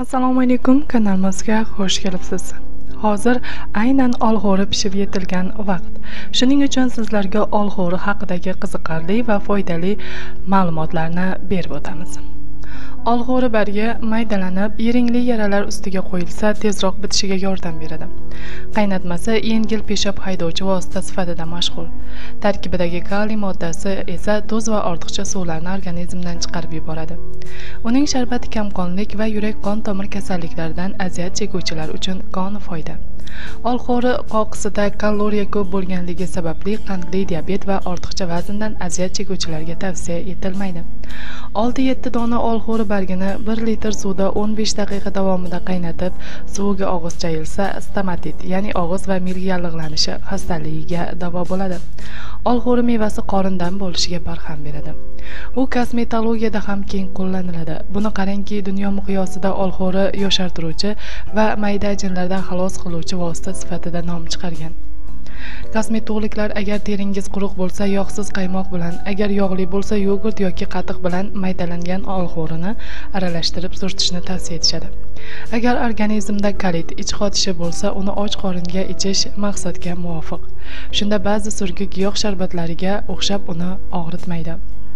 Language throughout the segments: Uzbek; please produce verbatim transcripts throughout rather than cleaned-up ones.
Assalomu alaykum, kanalimizga xush kelibsiz. Hozir aynan olxo'ri pishib yetilgan vaqt. Shuning uchun sizlarga olxo'ri haqidagi qiziqarli va foydali ma'lumotlarni berib o'tamiz. Olxo'ri bargi maydalanib, yiringli yaralar ustiga qo'yilsa, tezroq bitishiga yordam beradi. Qaynatmasi yengil peshab haydovchi vosita sifatida mashhur. Tarkibidagi kaliy moddasi esa tuz va ortiqcha suvlarni organizmdan chiqarib yuboradi. Uning sharbati kamqonlik va yurak-qon tomir kasalliklaridan aziyat chekuvchilar uchun koni foyda. Olxo'ri qoqisida kaloriya ko'p bo'lganligi sababli qandli diabet va ortiqcha vazndan aziyat chekuvchilarga tavsiya etilmaydi. olti yetti dona olxo'ri bargini bir litr suvda o'n besh daqiqa davomida qaynatib, suviga og'iz chayilsa, stomatit, ya'ni og'iz va milga yallig'lanishi xastaligiga davo bo'ladi. Olxo'ri mevasi qorindan bo'lishiga barham beradi. U kosmetologiyada ham keng qo'llaniladi. Buni qarangki, dunyo miqyosida olxo'ri yoshartiruvchi va mayda ajinlardan xalos qiluvchi vosita sifatida nom chiqargan. Kosmetologlar agar teringiz quruq bo'lsa, yog'siz qaymoq bilan, agar yog'li bo'lsa, yogurt yoki qatiq bilan maydalangan olxo'rini aralashtirib surtishni tavsiya etishadi. Agar organizmda kalit, ich qotishi bo'lsa, uni och qoringa ichish maqsadga muvofiq. Shunda ba'zi surgi giyoh sharbatlariga o'xshab uni og'ritmaydi.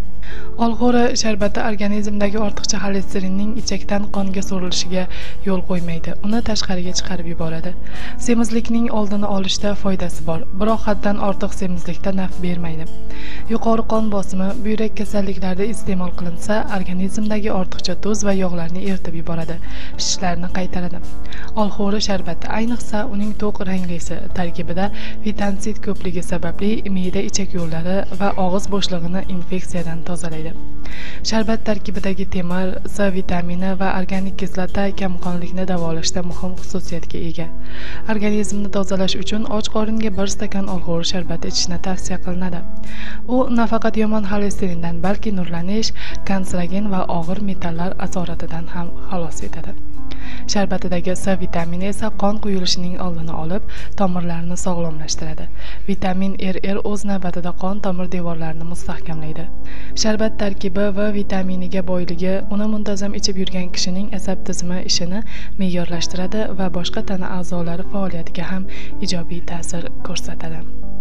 Olxo'ri sharbati organizmdagi ortiqcha xolesterinning ichakdan qonga so'rilishiga yo'l qo'ymaydi, uni tashqariga chiqarib yuboradi. Semizlikning oldini olishda foydasi bor, biroq haddan ortiq semizlikda naf bermaydi. Yuqori qon bosimi, buyrak kasalliklarida iste'mol qilinsa, organizmdagi ortiqcha tuz va yog'larni eritib yuboradi, shishlarni qaytaradi. Olxo'ri sharbati, ayniqsa uning to'q ranglisi, tarkibida vitamin ko'pligi sababli me'da ichak yo'llari va og'iz bo'shlig'ini infeksiyadan tozalaydi. Sharbat tarkibidagi temir, C vitamini va organik kislota kamqonlikni davolashda muhim xususiyatga ega. Organizmni tozalash uchun och qoringa bir stakan olxo'ri sharbati ichishni tavsiya qilinadi. U nafaqat yomon xolesterindan, balki nurlanish, kanserogen va og'ir metallar asoratidan ham xalos etadi. Sharbatidagi C vitamini esa qon quyilishining oldini olib, tomirlarni sog'lomlashtiradi. Vitamin R R o'z navbatida qon tomir devorlarini mustahkamlaydi. Sharbat tarkibi va vitaminiga boyligi uni muntazam ichib yurgan kishining asab tizimi ishini me'yorlashtiradi va boshqa tana a'zolari faoliyatiga ham ijobiy ta'sir ko'rsatadi.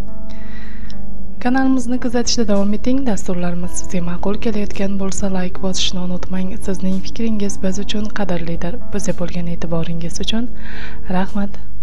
Kanalimizni kuzatishda davom eting. Dasturlarimiz sizga ma'qul kelayotgan bo'lsa, like bosishni unutmang. Sizning fikringiz biz uchun qadrlidir. Bizga bo'lgan e'tiboringiz uchun rahmat.